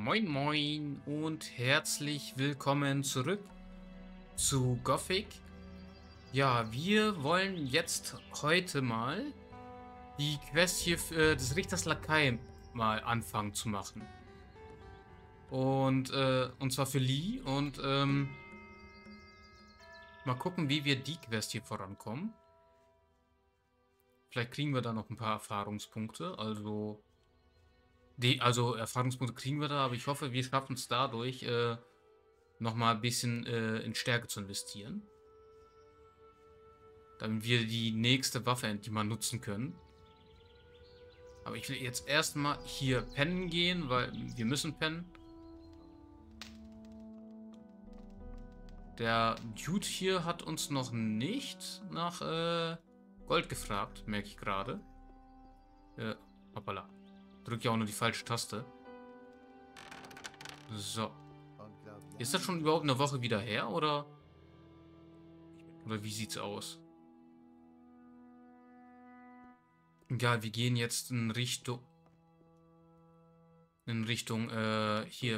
Moin Moin und herzlich willkommen zurück zu Gothic. Ja, wir wollen jetzt heute mal die Quest hier für des Richters Lakai mal anfangen zu machen. Und zwar für Lee und mal gucken, wie wir die Quest hier vorankommen. Vielleicht kriegen wir da noch ein paar Erfahrungspunkte, also Erfahrungspunkte kriegen wir da, aber ich hoffe, wir schaffen es dadurch, nochmal ein bisschen in Stärke zu investieren. Damit wir die nächste Waffe endlich mal nutzen können. Aber ich will jetzt erstmal hier pennen gehen, weil wir müssen pennen. Der Dude hier hat uns noch nicht nach Gold gefragt, merke ich gerade. Hoppala. Drück ja auch nur die falsche Taste. So. Ist das schon überhaupt eine Woche wieder her, oder? Oder wie sieht's aus? Ja, wir gehen jetzt in Richtung... hier.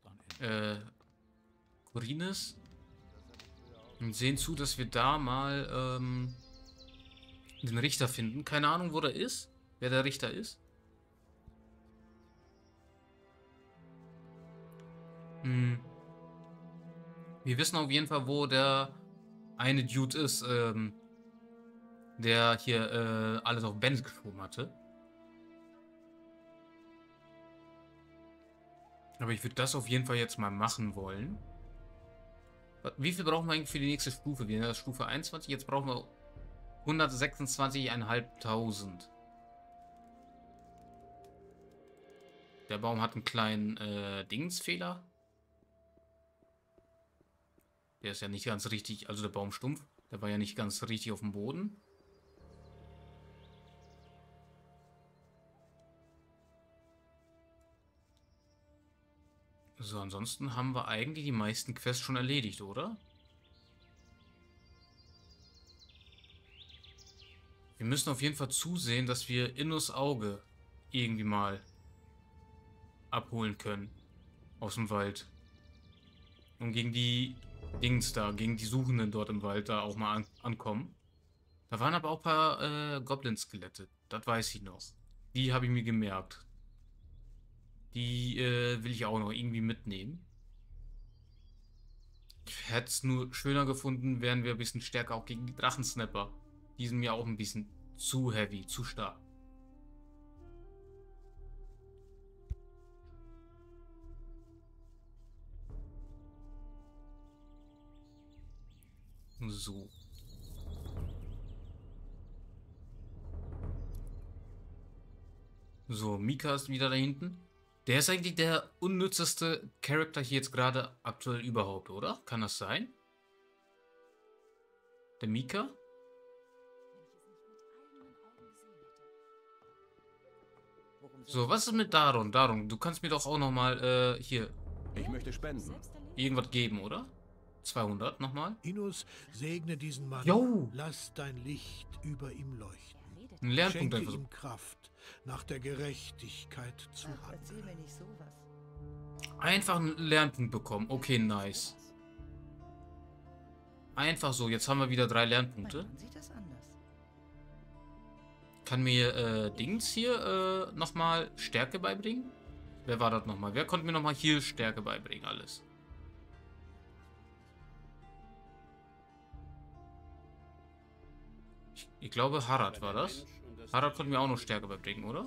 Khorinis. Und sehen zu, dass wir da mal, den Richter finden. Keine Ahnung, wo der ist. Wer der Richter ist. Wir wissen auf jeden Fall, wo der eine Dude ist, der hier alles auf Benz geschoben hatte. Aber ich würde das auf jeden Fall jetzt mal machen wollen. Wie viel brauchen wir eigentlich für die nächste Stufe? Wir sind auf Stufe 21, jetzt brauchen wir 126.500. Der Baum hat einen kleinen Dingensfehler. Der ist ja nicht ganz richtig, also der Baumstumpf, der war ja nicht ganz richtig auf dem Boden. So, ansonsten haben wir eigentlich die meisten Quests schon erledigt, oder? Wir müssen auf jeden Fall zusehen, dass wir Innos Auge irgendwie mal abholen können. Aus dem Wald. Und gegen die Dings da, gegen die Suchenden dort im Wald da auch mal ankommen. Da waren aber auch ein paar Goblin-Skelette. Das weiß ich noch. Die habe ich mir gemerkt. Die will ich auch noch irgendwie mitnehmen. Ich hätte es nur schöner gefunden, wären wir ein bisschen stärker auch gegen die Drachensnapper. Die sind mir auch ein bisschen zu heavy, zu stark. So. So, Mika ist wieder da hinten. Der ist eigentlich der unnützeste Charakter hier jetzt gerade aktuell überhaupt, oder? Kann das sein? Der Mika? So, was ist mit Daron? Daron, du kannst mir doch auch nochmal, hier, Ich möchte spenden. irgendwas geben, oder? 200 nochmal. Inus, segne diesen Mann. Jo! Lass dein Licht über ihm leuchten. Ein Lernpunkt Schenke einfach so. ihm Kraft, nach der Gerechtigkeit zu handeln. Erzähl mir nicht sowas. Einfach einen Lernpunkt bekommen. Okay, nice. Einfach so, jetzt haben wir wieder 3 Lernpunkte. Man sieht das anders. Kann mir Dings hier nochmal Stärke beibringen? Wer war das nochmal? Wer konnte mir nochmal hier Stärke beibringen? Alles. Ich glaube, Harad war das. Harad konnte mir auch noch Stärke beibringen, oder?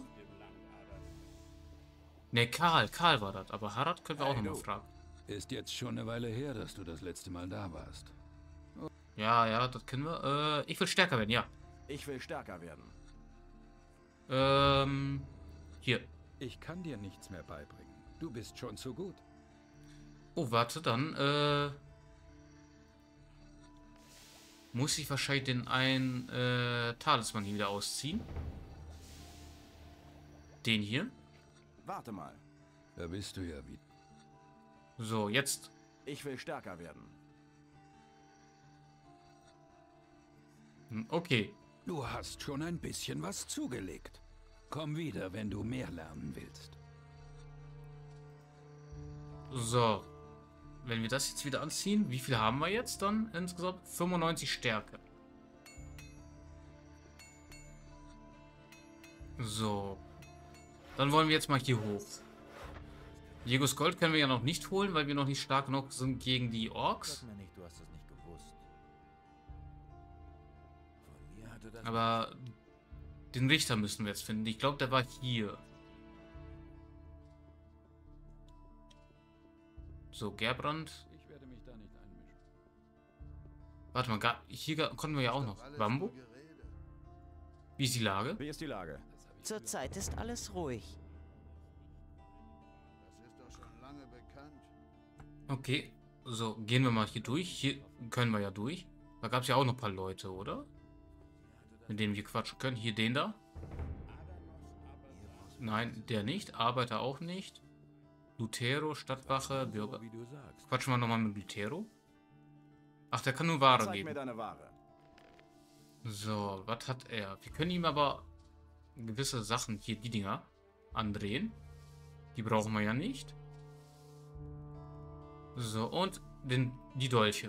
Ne, Karl war das. Aber Harad können wir auch nochmal fragen. Ist jetzt schon eine Weile her, dass du das letzte Mal da warst. Ja, das können wir. Ich will stärker werden, ja. Ich will stärker werden. Hier. Ich kann dir nichts mehr beibringen. Du bist schon zu gut. Oh, warte, dann, muss ich wahrscheinlich den einen, Talisman hier wieder ausziehen. Den hier. Warte mal. Da bist du ja wieder. So, jetzt. Ich will stärker werden. Okay. Du hast schon ein bisschen was zugelegt. Komm wieder, wenn du mehr lernen willst. So. Wenn wir das jetzt wieder anziehen, wie viel haben wir jetzt dann insgesamt? 95 Stärke. So. Dann wollen wir jetzt mal hier hoch. Diegos Gold können wir ja noch nicht holen, weil wir noch nicht stark genug sind gegen die Orks. Sag mir nicht, du hast es nicht gewusst. Von mir hatte das Aber den Richter müssen wir jetzt finden. Ich glaube, der war hier. So, Gerbrand. Ich werde mich da nicht einmischen. Warte mal, hier konnten wir ja auch noch. Bambu? Wie ist die Lage? Wie ist die Lage? Zurzeit ist alles ruhig. Das ist doch schon lange bekannt. Okay, so, gehen wir mal hier durch. Hier können wir ja durch. Da gab es ja auch noch ein paar Leute, oder? Mit denen wir quatschen können. Hier den da. Nein, der nicht. Arbeiter auch nicht. Lutero, Stadtwache, Bürger. Wie du sagst. Quatschen wir nochmal mit Lutero. Ach, der kann nur Ware Zeig mir geben. deine Ware. So, was hat er? Wir können ihm aber gewisse Sachen, hier die Dinger, andrehen. Die brauchen wir ja nicht. So, und die Dolche.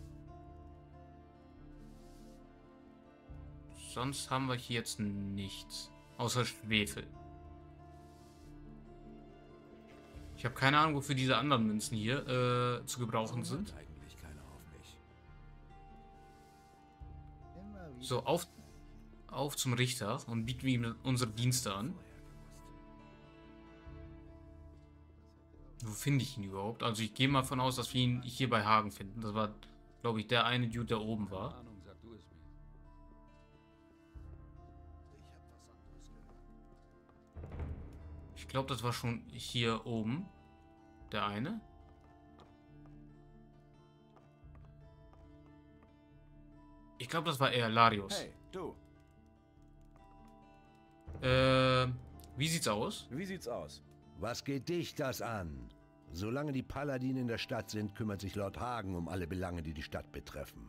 Sonst haben wir hier jetzt nichts. Außer Schwefel. Ich habe keine Ahnung, wofür diese anderen Münzen hier zu gebrauchen sind. eigentlich keiner auf mich. So, auf zum Richter und bieten wir ihm unsere Dienste an. Wo finde ich ihn überhaupt? Also ich gehe mal von aus, dass wir ihn hier bei Hagen finden. Das war, glaube ich, der eine Dude, der oben Keine war. Ahnung, sag du es mir. Ich glaube, das war schon hier oben. Der eine. Ich glaube, das war eher Larius. Hey, du. Wie sieht's aus? Wie sieht's aus? Was geht dich das an? Solange die Paladine in der Stadt sind, kümmert sich Lord Hagen um alle Belange, die die Stadt betreffen.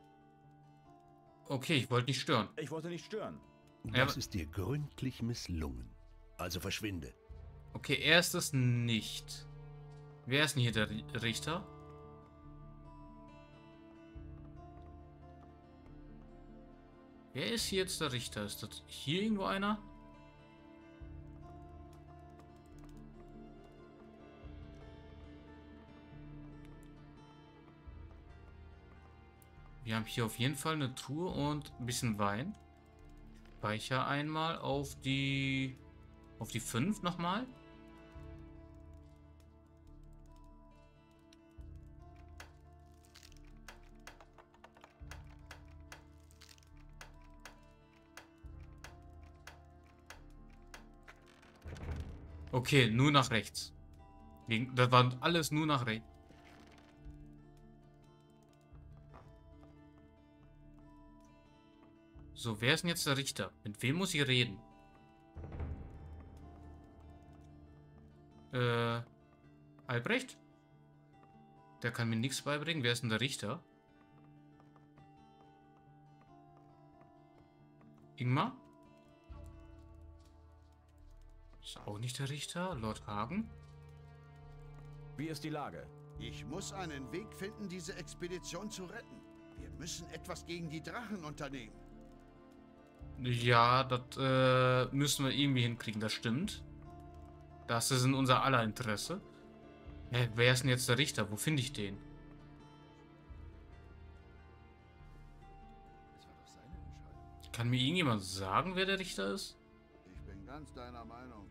Okay, ich wollte nicht stören. Ich wollte nicht stören. Ja, Das ist dir gründlich misslungen. Also verschwinde. Okay, er ist es nicht. Wer ist denn hier der Richter? Wer ist hier jetzt der Richter? Ist das hier irgendwo einer? Wir haben hier auf jeden Fall eine Truhe und ein bisschen Wein. Speicher einmal auf die 5 nochmal. Okay, nur nach rechts. Das war alles nur nach rechts. So, wer ist denn jetzt der Richter? Mit wem muss ich reden? Albrecht? Der kann mir nichts beibringen. Wer ist denn der Richter? Ingmar? Ist auch nicht der Richter. Lord Hagen? Wie ist die Lage? Ich muss einen Weg finden, diese Expedition zu retten. Wir müssen etwas gegen die Drachen unternehmen. Ja, das müssen wir irgendwie hinkriegen, das stimmt. Das ist in unser aller Interesse. Hä, wer ist denn jetzt der Richter? Wo finde ich den? Es war doch seine Entscheidung. Kann mir irgendjemand sagen, wer der Richter ist? Ich bin ganz deiner Meinung.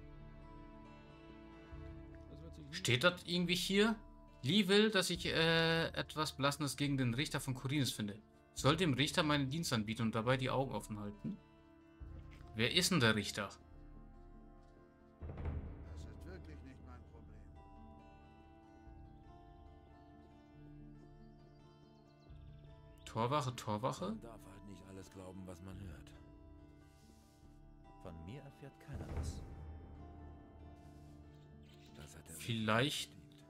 Das wird sich nie Steht das irgendwie hier? Lee will, dass ich etwas Blassendes gegen den Richter von Khorinis finde. Ich soll dem Richter meinen Dienst anbieten und dabei die Augen offen halten. Wer ist denn der Richter? Das ist wirklich nicht mein Problem. Torwache, Torwache? Man darf halt nicht alles glauben, was man hört. Von mir erfährt keiner was. Das hat er Vielleicht.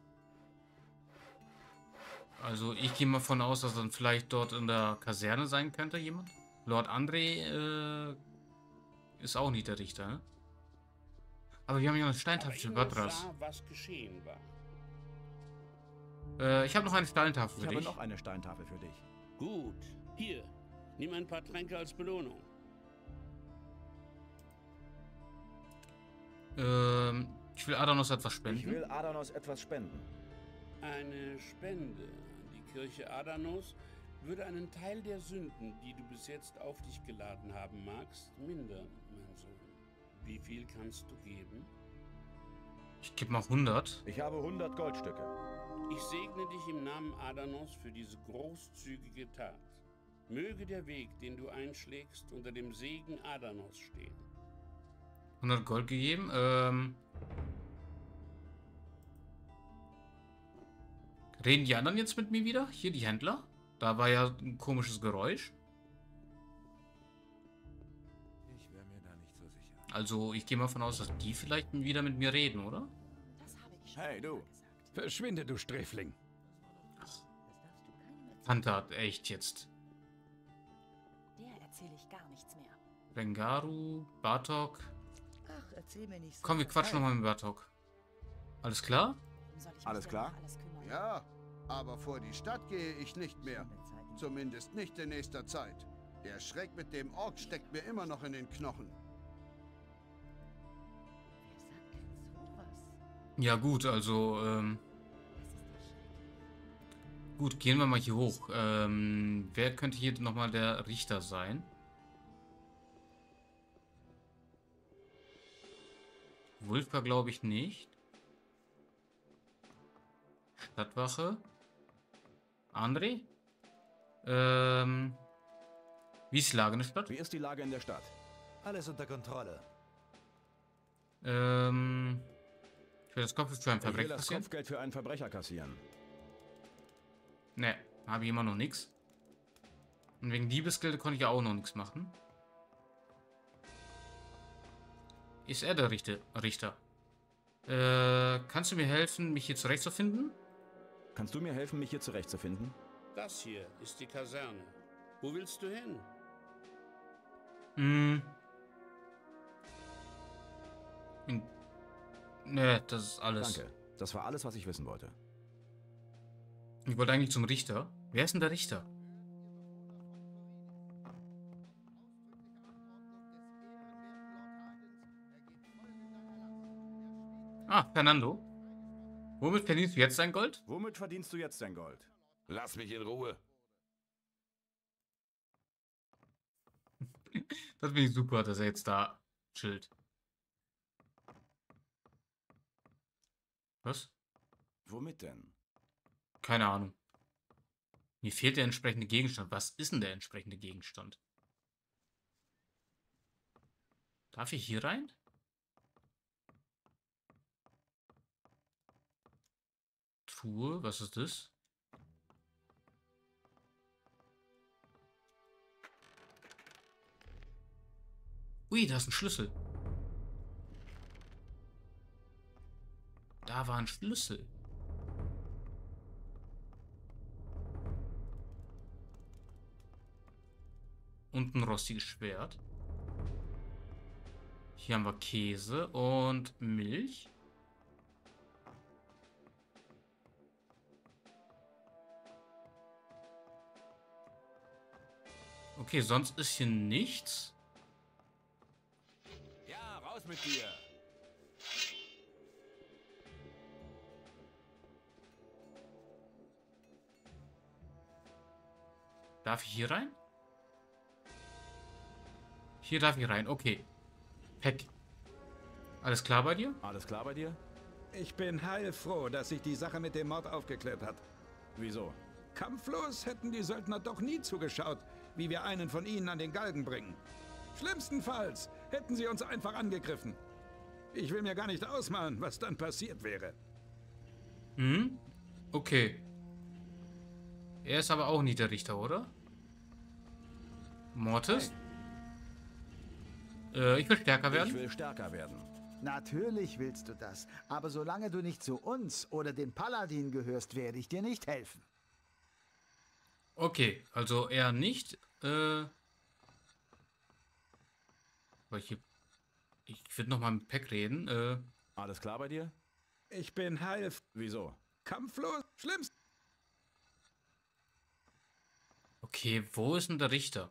Also ich gehe mal von aus, dass dann vielleicht dort in der Kaserne sein könnte jemand. Lord André ist auch nicht der Richter, ne? Aber wir haben ja eine Steintafel, Aber Ingo Batras. sah, was geschehen war. Ich habe noch eine Steintafel Ich für habe dich. noch eine Steintafel für dich. Gut. Hier, nimm ein paar Tränke als Belohnung. Ich will Adanos etwas Ich spenden. will Adanos etwas spenden. Eine Spende an die Kirche Adanos würde einen Teil der Sünden, die du bis jetzt auf dich geladen haben magst, mindern, mein Sohn. Wie viel kannst du geben? Ich gebe mal 100. Ich habe 100 Goldstücke. Ich segne dich im Namen Adanos für diese großzügige Tat. Möge der Weg, den du einschlägst, unter dem Segen Adanos stehen. 100 Gold gegeben. Reden die anderen jetzt mit mir wieder? Hier die Händler? Da war ja ein komisches Geräusch. Ich wäre mir da nicht so sicher. Also ich gehe mal von aus, dass die vielleicht wieder mit mir reden, oder? Hey, du. Verschwinde, du Sträfling. Tantat, echt jetzt. Der erzähle ich gar nichts mehr. Bengaru, Bartok. Ach, erzähl mir nicht so. Komm, wir quatschen nochmal mit Bartok. Alles klar? Warum soll ich mich Alles denn klar? um alles kümmern? Ja, aber vor die Stadt gehe ich nicht mehr. Zumindest nicht in nächster Zeit. Der Schreck mit dem Ork steckt mir immer noch in den Knochen. Wer sagt denn sowas? Ja gut, also, Das ist der Schreck. gut, gehen wir mal hier hoch. Wer könnte hier nochmal der Richter sein? Wulfgar glaube ich nicht. Stadtwache. André? Wie ist die Lage in der Stadt? Wie ist die Lage in der Stadt? Alles unter Kontrolle. Ich will das Kopf für ein Ich will Verbrechen das kassieren. Kopfgeld für einen Verbrecher kassieren. Ne, habe ich immer noch nichts. Und wegen Diebesgilde konnte ich ja auch noch nichts machen. Ist er der Richter? Kannst du mir helfen, mich hier zurechtzufinden? Kannst du mir helfen, mich hier zurechtzufinden? Das hier ist die Kaserne. Wo willst du hin? Ne, das ist alles. Danke. Das war alles, was ich wissen wollte. Ich wollte eigentlich zum Richter. Wer ist denn der Richter? Ah, Fernando. Womit verdienst du jetzt dein Gold? Womit verdienst du jetzt dein Gold? Lass mich in Ruhe. Das finde ich super, dass er jetzt da chillt. Was? Womit denn? Keine Ahnung. Mir fehlt der entsprechende Gegenstand. Was ist denn der entsprechende Gegenstand? Darf ich hier rein? Truhe, was ist das? Ui, da ist ein Schlüssel. Da war ein Schlüssel. Und ein rostiges Schwert. Hier haben wir Käse und Milch. Okay, sonst ist hier nichts. Ja, raus mit dir. Darf ich hier rein? Hier darf ich rein, okay. Heck. Alles klar bei dir? Alles klar bei dir? Ich bin heilfroh, dass sich die Sache mit dem Mord aufgeklärt hat. Wieso? Kampflos hätten die Söldner doch nie zugeschaut, wie wir einen von ihnen an den Galgen bringen. Schlimmstenfalls hätten sie uns einfach angegriffen. Ich will mir gar nicht ausmalen, was dann passiert wäre. Hm? Okay. Er ist aber auch nicht der Richter, oder? Mortis? Ich will stärker Ich werden. will stärker werden. Natürlich willst du das, aber solange du nicht zu uns oder den Paladin gehörst, werde ich dir nicht helfen. Okay, also er nicht. Aber ich würde noch mal mit Peck reden. Alles klar bei dir? Ich bin Wieso? kampflos. Okay, wo ist denn der Richter?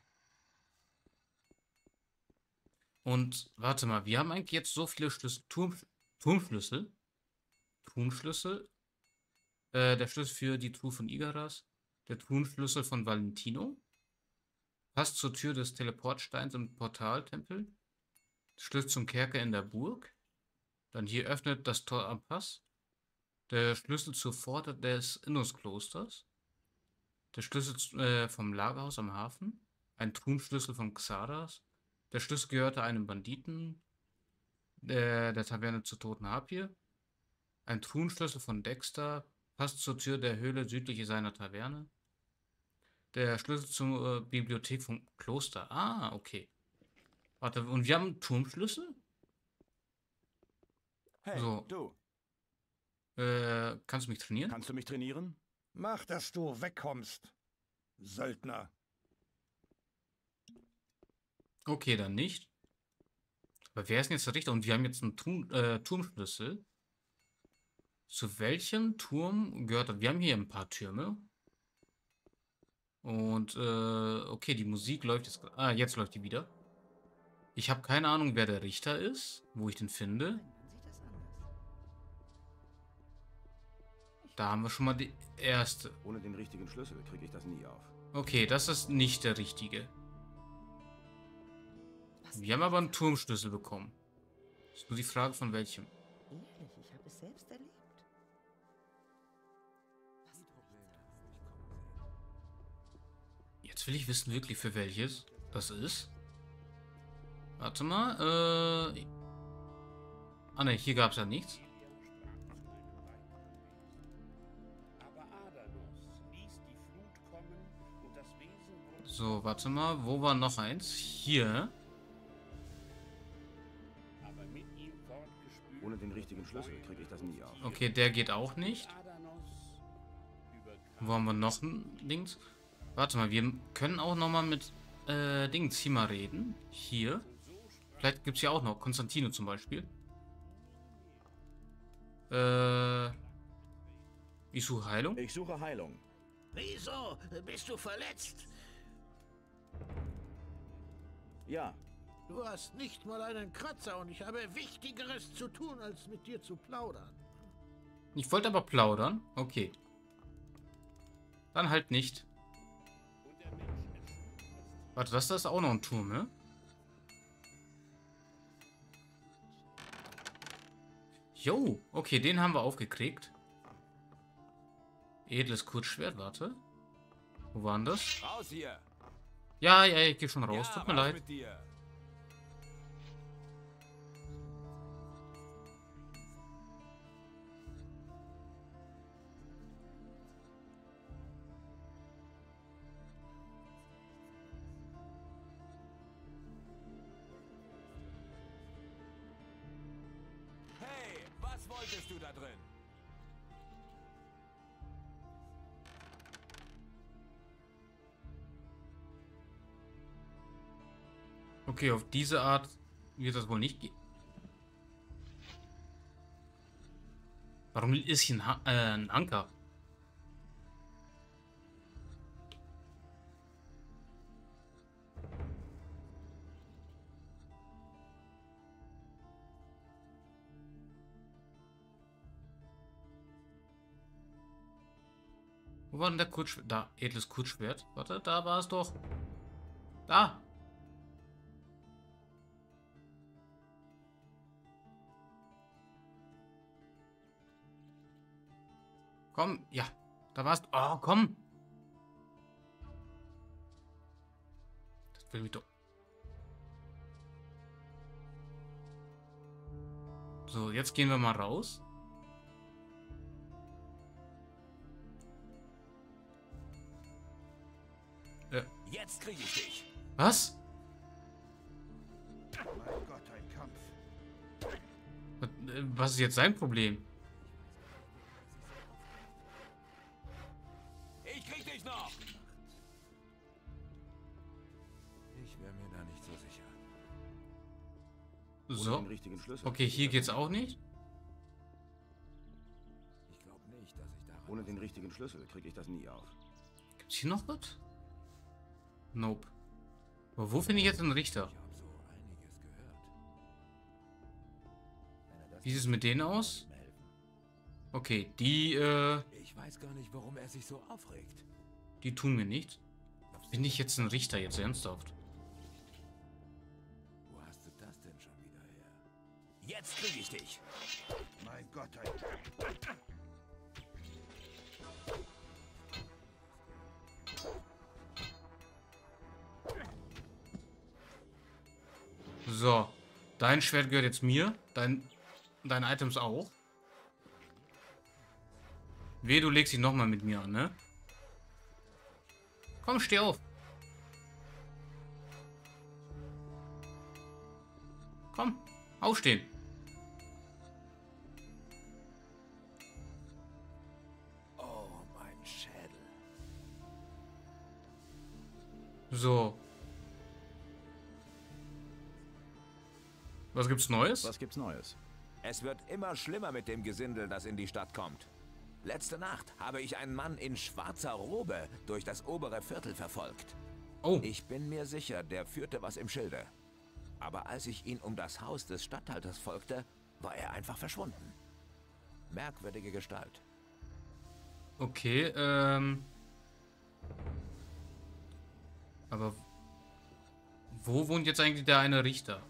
Und warte mal, wir haben eigentlich jetzt so viele Schlüssel, Turmschlüssel. Truhenschlüssel. Der Schlüssel für die Truhe von Igaras. Der Truhenschlüssel von Valentino. Pass zur Tür des Teleportsteins im Portaltempel. Schlüssel zum Kerker in der Burg. Dann hier öffnet das Tor am Pass. Der Schlüssel zur Pforte des Innos-Klosters. Der Schlüssel vom Lagerhaus am Hafen. Ein Truhenschlüssel von Xardas. Der Schlüssel gehörte einem Banditen. Der Taverne zur Toten Harpie. Ein Truhenschlüssel von Dexter. Passt zur Tür der Höhle südlich seiner Taverne. Der Schlüssel zur Bibliothek vom Kloster. Ah, okay. Warte, und wir haben einen Turmschlüssel? Hey, So. du. Kannst du mich trainieren? Kannst du mich trainieren? Mach, dass du wegkommst, Söldner. Okay, dann nicht. Aber wer ist denn jetzt der Richter? Und wir haben jetzt einen Turmschlüssel. Zu welchem Turm gehört das? Wir haben hier ein paar Türme. Und, okay, die Musik läuft jetzt. Ah, jetzt läuft die wieder. Ich habe keine Ahnung, wer der Richter ist, wo ich den finde. Da haben wir schon mal die erste. Ohne den richtigen Schlüssel kriege ich das nie auf. Okay, das ist nicht der richtige. Wir haben aber einen Turmschlüssel bekommen. Ist nur die Frage, von welchem. Ehrlich, ich habe es selbst erlebt. Jetzt will ich wissen wirklich, für welches das ist. Warte mal, ah ne, hier gab es ja nichts. So, warte mal, wo war noch eins? Hier. Ohne den richtigen Schlüssel kriege ich das nie auf. Okay, der geht auch nicht. Wo haben wir noch ein Dings? Warte mal, wir können auch noch mal mit Dings hier mal reden. Hier. Vielleicht gibt es ja auch noch Konstantino zum Beispiel. Ich suche Heilung. Ich suche Heilung. Wieso? Bist du verletzt? Ja. Du hast nicht mal einen Kratzer und ich habe Wichtigeres zu tun, als mit dir zu plaudern. Ich wollte aber plaudern. Okay. Dann halt nicht. Warte, das ist auch noch ein Turm, ne? Jo, okay, den haben wir aufgekriegt. Edles Kurzschwert, warte. Wo waren das? Raus hier! Ja, ich geh schon raus, Ja, tut mir raus leid. mit dir. Hey, was wolltest du da drin? Okay, auf diese Art wird das wohl nicht gehen. Warum ist hier ein Anker? Wo war denn der Kurzschwert? Da, edles Kurzschwert. Warte, da war es doch. Da. Komm, ja, da warst du. Oh, komm. Das will mich doch. So, jetzt gehen wir mal raus. Jetzt kriege ich dich. Was? Mein Gott, ein Kampf. Was ist jetzt sein Problem? Ich krieg dich noch. Ich wäre mir da nicht so sicher. Ohne So. den richtigen Schlüssel. Okay, hier geht's auch nicht. Ich glaube nicht, dass ich daran... Ohne den richtigen Schlüssel kriege ich das nie auf. Gibt's hier noch was? Nope. Aber wo finde ich jetzt einen Richter? Wie sieht es mit denen aus? Okay, die, Ich weiß gar nicht, warum er sich so aufregt. die tun mir nichts. Bin ich jetzt ein Richter, jetzt ernsthaft? Wo hast du das denn schon wieder her? Jetzt krieg ich dich. Mein Gott, So. Dein Schwert gehört jetzt mir. Deine Items auch. Wehe, du legst dich nochmal mit mir an, ne? Komm, steh auf. Komm, aufstehen. Oh, mein Schädel. So. Was gibt's Neues? Was gibt's Neues? Es wird immer schlimmer mit dem Gesindel, das in die Stadt kommt. Letzte Nacht habe ich einen Mann in schwarzer Robe durch das obere Viertel verfolgt. Oh. Ich bin mir sicher, der führte was im Schilde. Aber als ich ihn um das Haus des Statthalters folgte, war er einfach verschwunden. Merkwürdige Gestalt. Okay, aber wo wohnt jetzt eigentlich der eine Richter?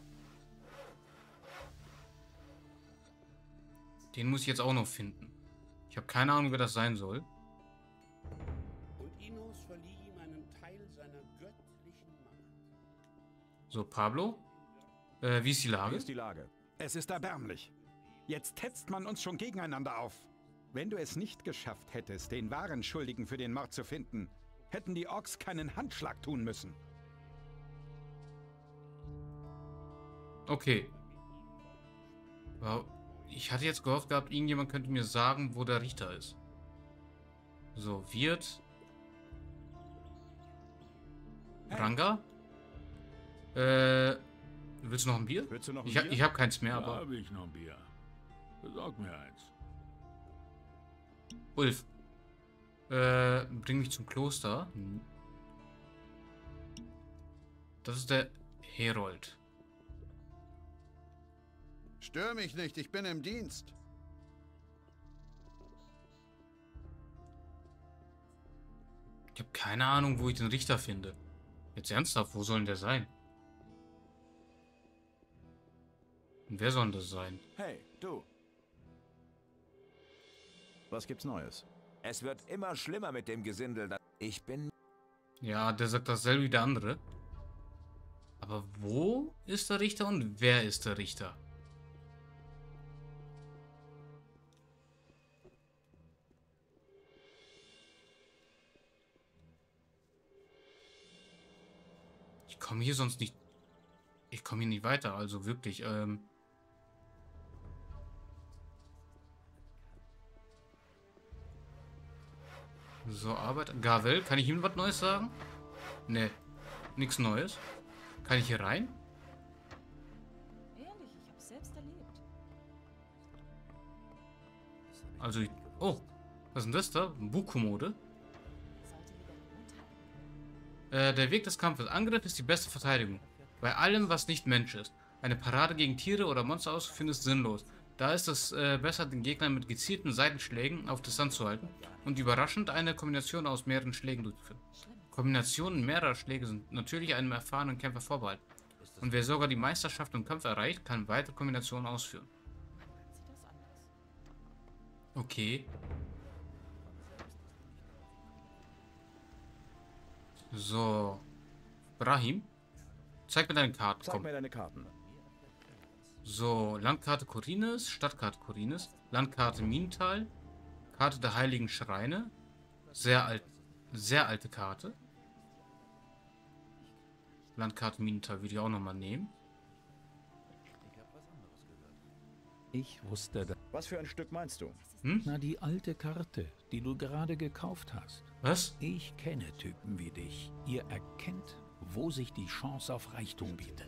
Den muss ich jetzt auch noch finden. Ich habe keine Ahnung, wer das sein soll. Und Inos verlieh ihm einen Teil seiner göttlichen Macht. So, Pablo? Wie ist die Lage? Wie ist die Lage? Es ist erbärmlich. Jetzt hetzt man uns schon gegeneinander auf. Wenn du es nicht geschafft hättest, den wahren Schuldigen für den Mord zu finden, hätten die Orks keinen Handschlag tun müssen. Okay. Wow. Ich hatte jetzt gehofft gehabt, irgendjemand könnte mir sagen, wo der Richter ist. So, Wirt. Ranga? Willst du noch ein Bier? Willst du noch ein Bier? Ich hab keins mehr, Ja, aber... habe ich noch ein Bier. Besorg mir eins. Ulf. Bring mich zum Kloster. Das ist der Herold. Stör mich nicht, ich bin im Dienst. Ich habe keine Ahnung, wo ich den Richter finde. Jetzt ernsthaft, wo soll denn der sein? Und wer soll denn das sein? Hey, du. Was gibt's Neues? Es wird immer schlimmer mit dem Gesindel. Ich bin... Ja, der sagt dasselbe wie der andere. Aber wo ist der Richter und wer ist der Richter? Ich komme hier sonst nicht... Ich komme hier nicht weiter, also wirklich, So, Arbeit. Gavel, kann ich ihm was Neues sagen? Ne, nichts Neues. Kann ich hier rein? Ehrlich, ich hab's selbst erlebt. Also, oh, was ist denn das da? Buchkommode? Der Weg des Kampfes. Angriff ist die beste Verteidigung. Bei allem, was nicht Mensch ist. Eine Parade gegen Tiere oder Monster auszuführen ist sinnlos. Da ist es besser, den Gegner mit gezielten Seitenschlägen auf Distanz zu halten und überraschend eine Kombination aus mehreren Schlägen durchzuführen. Kombinationen mehrerer Schläge sind natürlich einem erfahrenen Kämpfer vorbehalten. Und wer sogar die Meisterschaft im Kampf erreicht, kann weitere Kombinationen ausführen. Okay. So. Brahim, zeig mir deine Karten. Zeig mir deine Karten. So, Landkarte Khorinis, Stadtkarte Khorinis, Landkarte Minental, Karte der Heiligen Schreine. Sehr alte Karte. Landkarte Minental würde ich auch nochmal nehmen. Ich wusste das. Was für ein Stück meinst du? Hm? Na, die alte Karte, die du gerade gekauft hast. Was? Ich kenne Typen wie dich. Ihr erkennt, wo sich die Chance auf Reichtum bietet.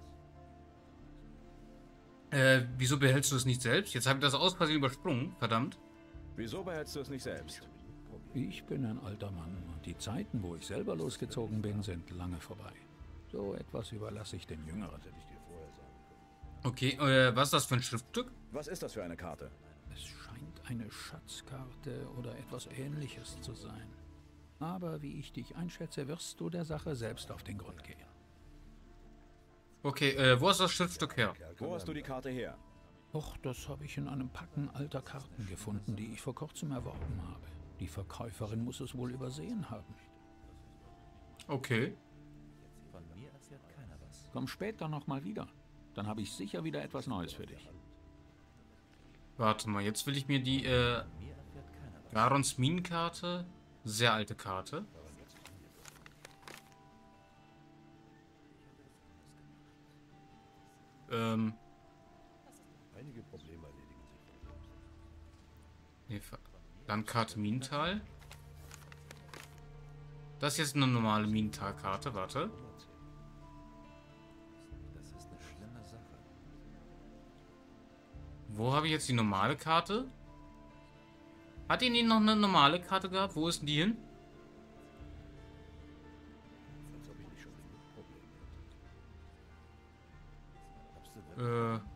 Wieso behältst du es nicht selbst? Jetzt habe ich das aus Versehen übersprungen. Verdammt. Wieso behältst du es nicht selbst? Ich bin ein alter Mann und die Zeiten, wo ich selber losgezogen bin, sind lange vorbei. So etwas überlasse ich den Jüngeren. Okay, was ist das für ein Schriftstück? Was ist das für eine Karte? Es scheint eine Schatzkarte oder etwas Ähnliches zu sein. Aber wie ich dich einschätze, wirst du der Sache selbst auf den Grund gehen. Okay, wo ist das Schriftstück her? Wo hast du die Karte her? Och, das habe ich in einem Packen alter Karten gefunden, die ich vor kurzem erworben habe. Die Verkäuferin muss es wohl übersehen haben. Okay. Komm später nochmal wieder. Dann habe ich sicher wieder etwas Neues für dich. Warte mal, jetzt will ich mir die Garons Minenkarte, sehr alte Karte. Einige Probleme erledigen sich von selbst. Nee, Landkarte Minental. Das ist jetzt eine normale Minental-Karte, warte. Das ist eine schlimme Sache. Wo habe ich jetzt die normale Karte? Hat die nicht noch eine normale Karte gehabt? Wo ist denn die hin? Als ob ich nicht schon genug Probleme hätte.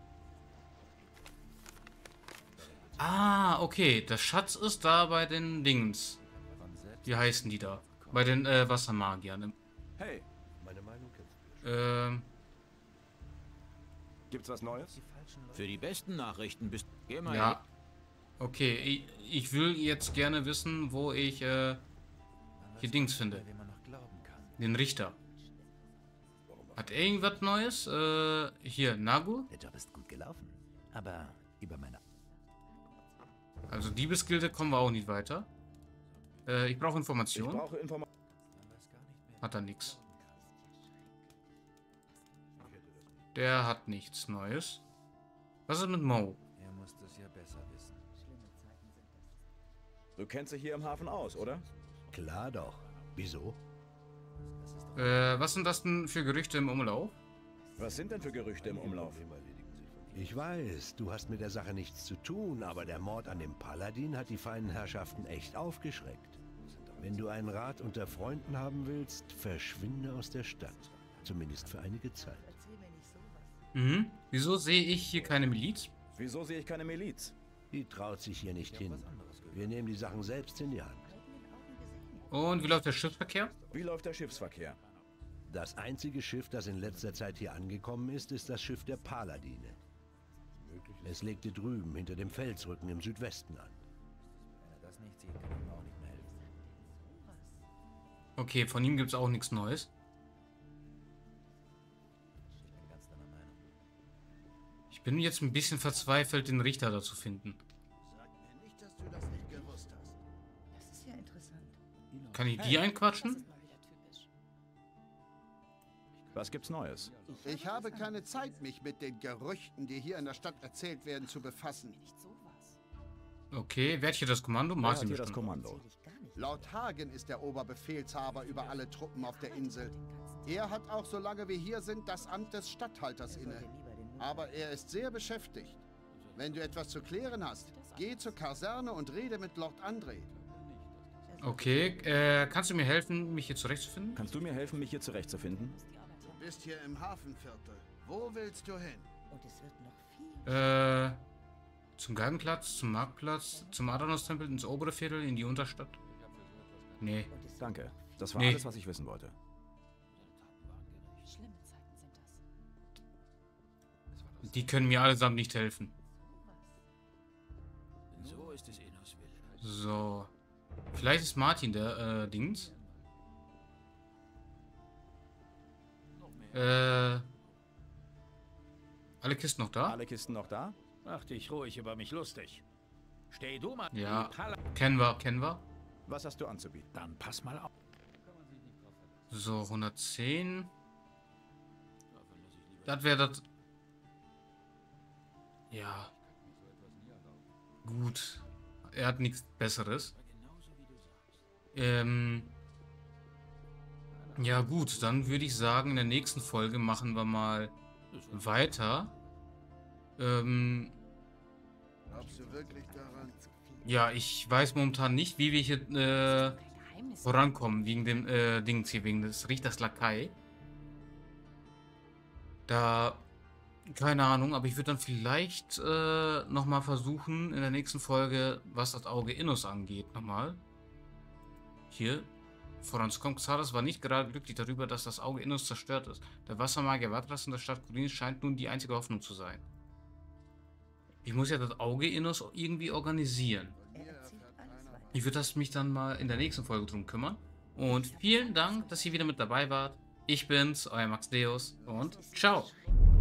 Ah, okay. Der Schatz ist da bei den Dings. Wie heißen die da? Bei den Wassermagiern. Hey, Meine Meinung kennst du ja schon. gibt's was Neues? Für die besten Nachrichten bist du immer. Ja. Okay, ich will jetzt gerne wissen, wo ich hier Dings finde. Den Richter. Hat er irgendwas Neues? Hier, Nagu? Der Job ist gut gelaufen. Aber über meine... Also Diebesgilde kommen wir auch nicht weiter. Ich brauche Informationen. Hat er nichts. Der hat nichts Neues. Was ist mit Mo? Er muss das ja besser wissen. Du kennst dich hier im Hafen aus, oder? Klar doch. Wieso? Was sind das denn für Gerüchte im Umlauf? Was sind denn für Gerüchte im Umlauf? Ich weiß, du hast mit der Sache nichts zu tun, aber der Mord an dem Paladin hat die feinen Herrschaften echt aufgeschreckt. Wenn du einen Rat unter Freunden haben willst, verschwinde aus der Stadt. Zumindest für einige Zeit. Mhm. Wieso sehe ich hier keine Miliz? Wieso sehe ich keine Miliz? Die traut sich hier nicht hin. Wir nehmen die Sachen selbst in die Hand. Und wie läuft der Schiffsverkehr? Wie läuft der Schiffsverkehr? Das einzige Schiff, das in letzter Zeit hier angekommen ist, ist das Schiff der Paladine. Es legte drüben hinter dem Felsrücken im Südwesten an. Wenn er das nicht sieht, kann ich ihm auch nicht mehr helfen. Okay, von ihm gibt es auch nichts Neues. Ich bin ganz deiner Meinung. Ich bin jetzt ein bisschen verzweifelt, den Richter da zu finden. Sag mir nicht, dass du das nicht gewusst hast. Das ist ja interessant. Kann ich die einquatschen? Was gibt's Neues? Ich habe keine Zeit, mich mit den Gerüchten, die hier in der Stadt erzählt werden, zu befassen. Okay, wer hat hier das Kommando? Wer Martin hat hier das bestimmt. Kommando? Laut Hagen ist der Oberbefehlshaber über alle Truppen auf der Insel. Er hat auch, solange wir hier sind, das Amt des Statthalters inne. Aber er ist sehr beschäftigt. Wenn du etwas zu klären hast, geh zur Kaserne und rede mit Lord André. Okay, kannst du mir helfen, mich hier zurechtzufinden? Kannst du mir helfen, mich hier zurechtzufinden? Du bist hier im Hafenviertel. Wo willst du hin? Und es wird noch viel... Zum Galgenplatz, zum Marktplatz, zum Adanos-Tempel, ins obere Viertel, in die Unterstadt? Nee. Danke. Das war Nee. alles, was ich wissen wollte. Schlimme Zeiten sind das. Die können mir allesamt nicht helfen. So ist es Enos will. So. Vielleicht ist Martin der, Dings. Alle Kisten noch da? Alle Kisten noch da? Mach dich ruhig über mich lustig. Steh du mal. Ja. die Pala- Kennen wir. Was hast du anzubieten? Dann pass mal auf. So, 110. Das wäre das... Ja. Gut. Er hat nichts Besseres. Ja gut, dann würde ich sagen, in der nächsten Folge machen wir mal weiter. Glaubst du wirklich daran? Ja, ich weiß momentan nicht, wie wir hier vorankommen, wegen dem Dings hier, wegen des Richters Lakai. Da, keine Ahnung, aber ich würde dann vielleicht nochmal versuchen, in der nächsten Folge, was das Auge Innos angeht, nochmal hier voranzukommen. Xardas war nicht gerade glücklich darüber, dass das Auge Innos zerstört ist. Der Wassermagier Vatras in der Stadt Korinis scheint nun die einzige Hoffnung zu sein. Ich muss ja das Auge Innos irgendwie organisieren. Ich würde mich dann mal in der nächsten Folge drum kümmern. Und vielen Dank, dass ihr wieder mit dabei wart. Ich bin's, euer Max Deus und ciao.